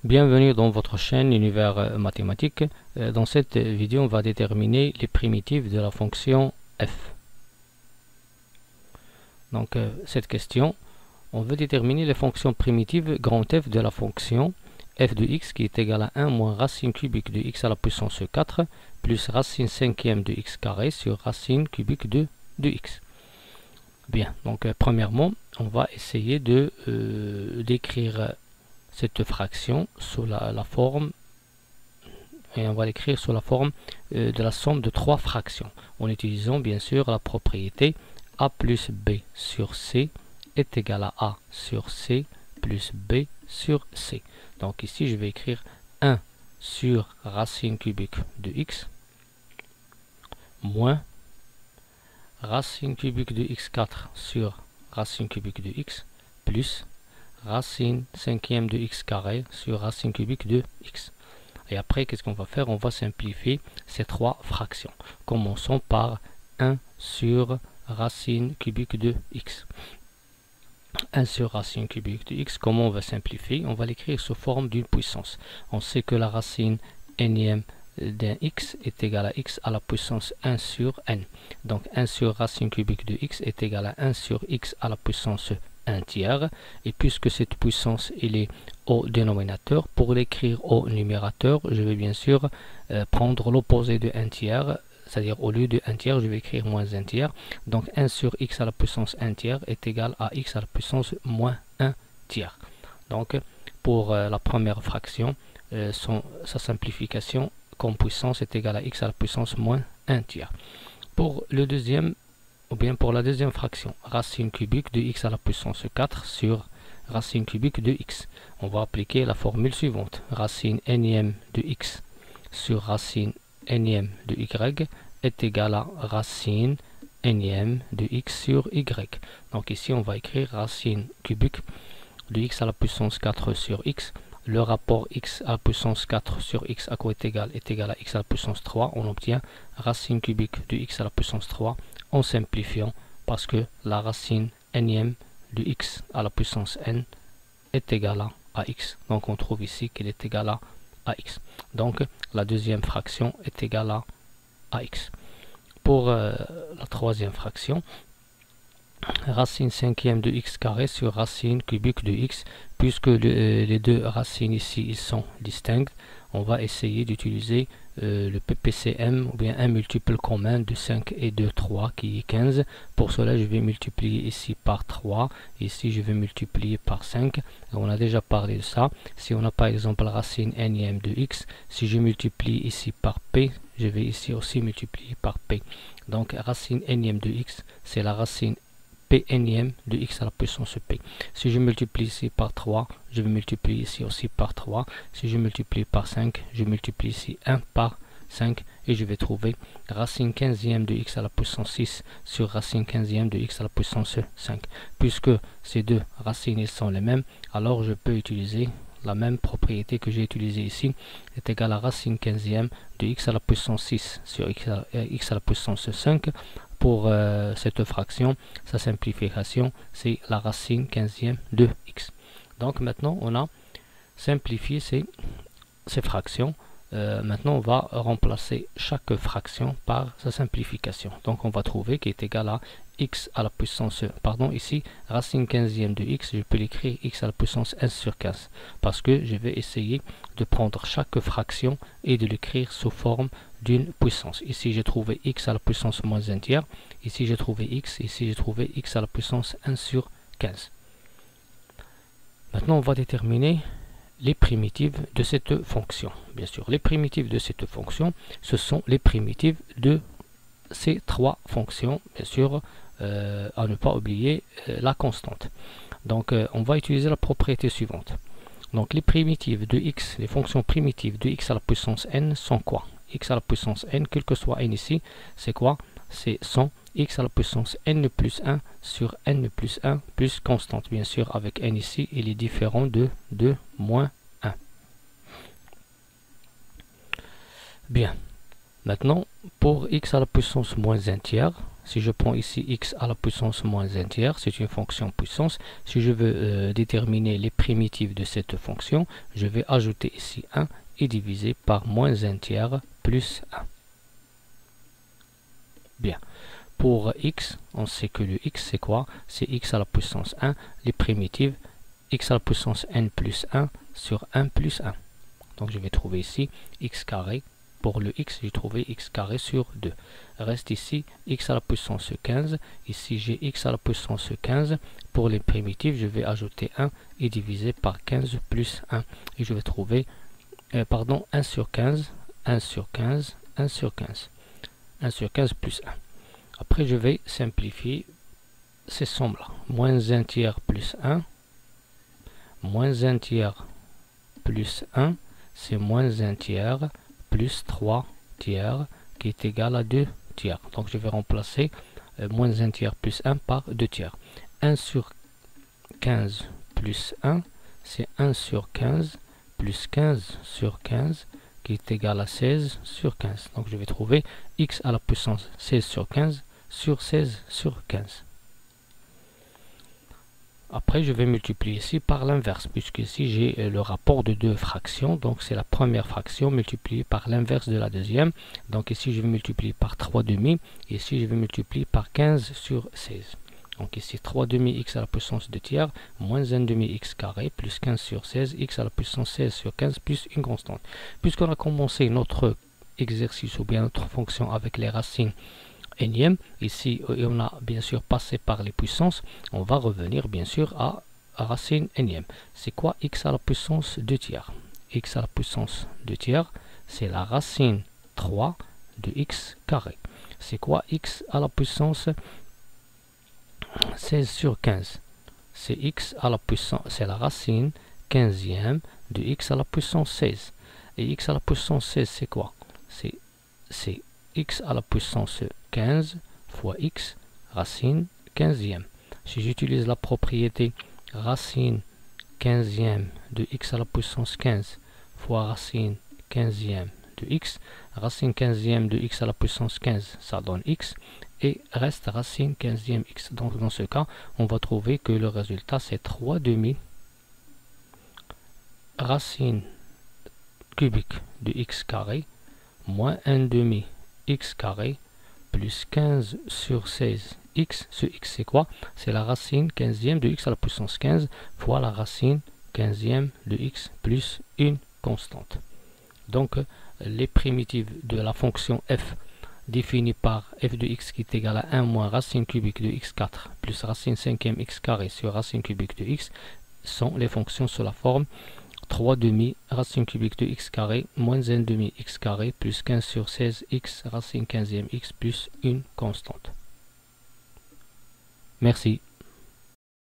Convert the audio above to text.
Bienvenue dans votre chaîne Univers Mathématique. Dans cette vidéo, on va déterminer les primitives de la fonction f. Donc, cette question, on veut déterminer les fonctions primitives grand F de la fonction f de x qui est égal à 1 moins racine cubique de x à la puissance 4 plus racine cinquième de x carré sur racine cubique de x. Bien, donc premièrement, on va essayer de d'écrire cette fraction sous la forme, et on va l'écrire sous la forme de la somme de trois fractions, en utilisant bien sûr la propriété a plus b sur c est égal à a sur c plus b sur c. Donc ici je vais écrire 1 sur racine cubique de x moins racine cubique de x4 sur racine cubique de x plus racine cinquième de x carré sur racine cubique de x. Et après, qu'est-ce qu'on va faire? On va simplifier ces trois fractions. Commençons par 1 sur racine cubique de x. 1 sur racine cubique de x, comment on va simplifier? On va l'écrire sous forme d'une puissance. On sait que la racine énième d'un x est égal à x à la puissance 1 sur n. Donc 1 sur racine cubique de x est égal à 1 sur x à la puissance 1 tiers. Et puisque cette puissance il est au dénominateur, pour l'écrire au numérateur, je vais bien sûr prendre l'opposé de 1 tiers. C'est-à-dire au lieu de 1 tiers, je vais écrire moins 1 tiers. Donc 1 sur x à la puissance 1 tiers est égal à x à la puissance moins 1 tiers. Donc pour la première fraction, sa simplification comme puissance est égale à x à la puissance moins 1 tiers. Pour le deuxième, ou bien pour la deuxième fraction, racine cubique de x à la puissance 4 sur racine cubique de x. On va appliquer la formule suivante. Racine énième de x sur racine énième de y est égal à racine énième de x sur y. Donc ici on va écrire racine cubique de x à la puissance 4 sur x. Le rapport x à la puissance 4 sur x à quoi est égal à x à la puissance 3. On obtient racine cubique de x à la puissance 3 en simplifiant, parce que la racine énième de x à la puissance n est égale à x. Donc on trouve ici qu'elle est égale à x. Donc la deuxième fraction est égale à x. Pour la troisième fraction, racine cinquième de x carré sur racine cubique de x, puisque les deux racines ici ils sont distinctes, on va essayer d'utiliser le PPCM, ou bien un multiple commun de 5 et de 3 qui est 15. Pour cela je vais multiplier ici par 3, ici je vais multiplier par 5. On a déjà parlé de ça. Si on a par exemple la racine énième de x, si je multiplie ici par p, je vais ici aussi multiplier par p. Donc racine énième de x, c'est la racine p énième de x à la puissance p. Si je multiplie ici par 3, je vais multiplier ici aussi par 3. Si je multiplie par 5, je multiplie ici 1 par 5 et je vais trouver racine 15e de x à la puissance 6 sur racine 15e de x à la puissance 5. Puisque ces deux racines sont les mêmes, alors je peux utiliser la même propriété que j'ai utilisée ici, est égale à racine 15e de x à la puissance 6 sur x à la puissance 5. Pour cette fraction, sa simplification, c'est la racine 15e de x. Donc maintenant, on a simplifié ces fractions. Maintenant, on va remplacer chaque fraction par sa simplification. Donc, on va trouver qu'il est égal à x à la puissance, pardon, ici, racine 15e de x, je peux l'écrire x à la puissance 1 sur 15. Parce que je vais essayer de prendre chaque fraction et de l'écrire sous forme d'une puissance. Ici, j'ai trouvé x à la puissance moins 1 tiers. Ici, j'ai trouvé x. Ici, j'ai trouvé x à la puissance 1 sur 15. Maintenant, on va déterminer les primitives de cette fonction. Bien sûr, les primitives de cette fonction, ce sont les primitives de ces trois fonctions, bien sûr, à ne pas oublier la constante. Donc, on va utiliser la propriété suivante. Donc, les primitives de x, les fonctions primitives de x à la puissance n sont quoi? X à la puissance n, quel que soit n ici, c'est quoi? C'est 100 x à la puissance n plus 1 sur n plus 1 plus constante. Bien sûr, avec n ici, il est différent de moins 1. Bien. Maintenant, pour x à la puissance moins 1 tiers, si je prends ici x à la puissance moins 1 tiers, c'est une fonction puissance. Si je veux déterminer les primitives de cette fonction, je vais ajouter ici 1 et diviser par moins 1 tiers plus 1. Bien. Pour x, on sait que le x c'est quoi? C'est x à la puissance 1, les primitives x à la puissance n plus 1 sur 1 plus 1. Donc je vais trouver ici x carré. Pour le x, j'ai trouvé x carré sur 2. Reste ici x à la puissance 15. Ici, j'ai x à la puissance 15. Pour les primitives, je vais ajouter 1 et diviser par 15 plus 1. Et je vais trouver, 1 sur 15, 1 sur 15, 1 sur 15. 1 sur 15 plus 1. Après, je vais simplifier ces sommes-là. Moins 1 tiers plus 1. Moins 1 tiers plus 1, c'est moins 1 tiers plus 3 tiers qui est égal à 2 tiers. Donc je vais remplacer moins 1 tiers plus 1 par 2 tiers. 1 sur 15 plus 1, c'est 1 sur 15 plus 15 sur 15 qui est égal à 16 sur 15. Donc je vais trouver x à la puissance 16 sur 15 sur 16 sur 15. Après, je vais multiplier ici par l'inverse, puisque ici j'ai le rapport de deux fractions. Donc c'est la première fraction multipliée par l'inverse de la deuxième. Donc ici, je vais multiplier par 3 demi. Ici, je vais multiplier par 15 sur 16. Donc ici, 3 demi x à la puissance 2 tiers, moins 1 demi x carré, plus 15 sur 16, x à la puissance 16 sur 15, plus une constante. Puisqu'on a commencé notre exercice ou bien notre fonction avec les racines énième, ici on a bien sûr passé par les puissances, on va revenir bien sûr à racine énième. C'est quoi x à la puissance 2 tiers? X à la puissance 2 tiers, c'est la racine 3 de x carré. C'est quoi x à la puissance 16 sur 15? C'est x à la puissance, c'est la racine 15e de x à la puissance 16. Et x à la puissance 16, c'est quoi? C'est x à la puissance 15 fois x racine 15e. Si j'utilise la propriété racine 15e de x à la puissance 15 fois racine 15e de x, racine 15e de x à la puissance 15, ça donne x, et reste racine 15e x. Donc dans ce cas, on va trouver que le résultat c'est 3 demi racine cubique de x carré moins 1 demi x carré plus 15 sur 16 x. Ce x c'est quoi? C'est la racine 15e de x à la puissance 15 fois la racine 15e de x plus une constante. Donc les primitives de la fonction f définie par f de x qui est égal à 1 moins racine cubique de x4 plus racine 5e x carré sur racine cubique de x sont les fonctions sous la forme 3 demi racine cubique de x carré moins 1 demi x carré plus 15 sur 16 x racine 15e x plus une constante. Merci.